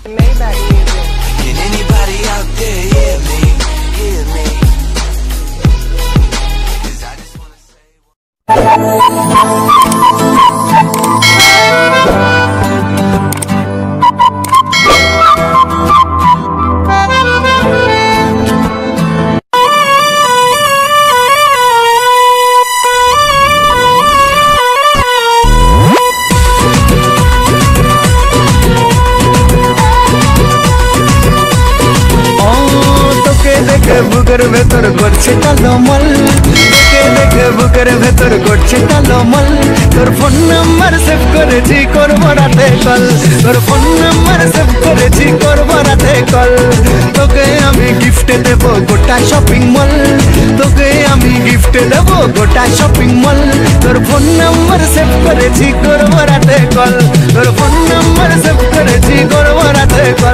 Maybach music. Can anybody out there hear me? Hear me? 'Cause I just wanna say বুকের ভেতর করছে টালমল, তোকে দেখে বুকের ভেতর করছে টালমল। তোর ফোন নাম্বার সেভ করেছি, করবো রাতে কল। তোর ফোন নাম্বার সেভ করেছি, করবো রাতে কল। তোকে আমি গিফটে দেবো গোটা শপিং মল, তোকে আমি গিফটে দেবো গোটা শপিং মল। তোর ফোন নাম্বার সেভ করেছি, করবো রাতে কল। তোর ফোন নাম্বার সেভ করেছি, করবো রাতে কল।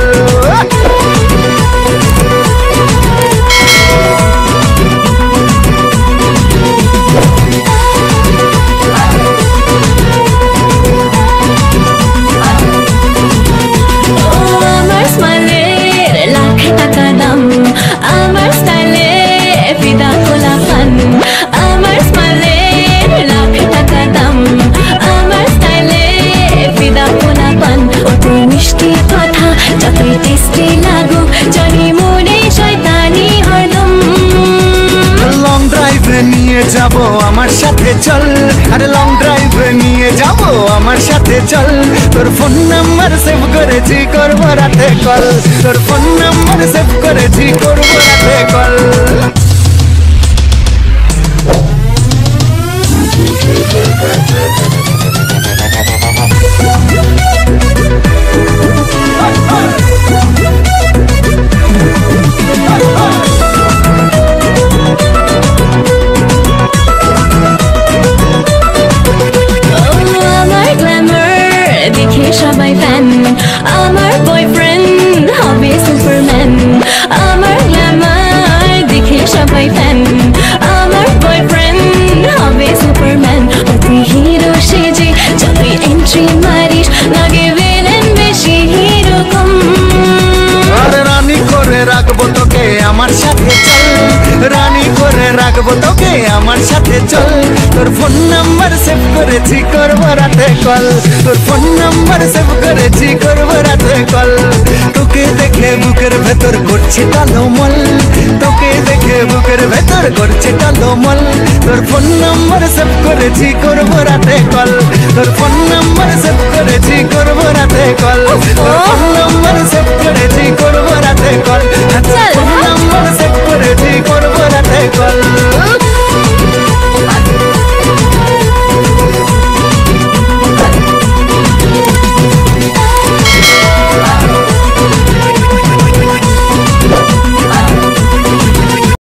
নিয়ে যাবো আমার সাথে চল, আরে লং ড্রাইভে নিয়ে যাবো আমার সাথে চল। তোর ফোন নাম্বার সেভ করেছি, করবো রাতে কল। তোর ফোন নাম্বার সেভ করেছি, করবো রাতে কল। আমার বয়ফ্রেন্ড হবে সুপারম্যান, আমার গ্ল্যামার দেখে সবাই ফ্যান। আমার বয়ফ্রেন্ড হবে সুপারম্যান, তুই হিরো সেজে যতই এন্ট্রি মারিস লাগে ভিলেন বেশি হিরো কম। আরে রানী করে রাখবো তোকে আমার সাথে চল, রানী করে রাখবো তোকে আমার সাথে চল। তোর ফোন নাম্বার সেভ করেছি, করবো রাতে কল। তোর ফোন নাম্বার সেভ করেছি, করবো রাতে কল। তোকে দেখে বুকের ভেতর করছে টালমল, তোকে দেখে বুকের ভেতর করছে টালমল। তোর ফোন নাম্বার সেভ করেছি, করবো রাতে কল। তোর ফোন নাম্বার সেভ করেছি, করবো রাতে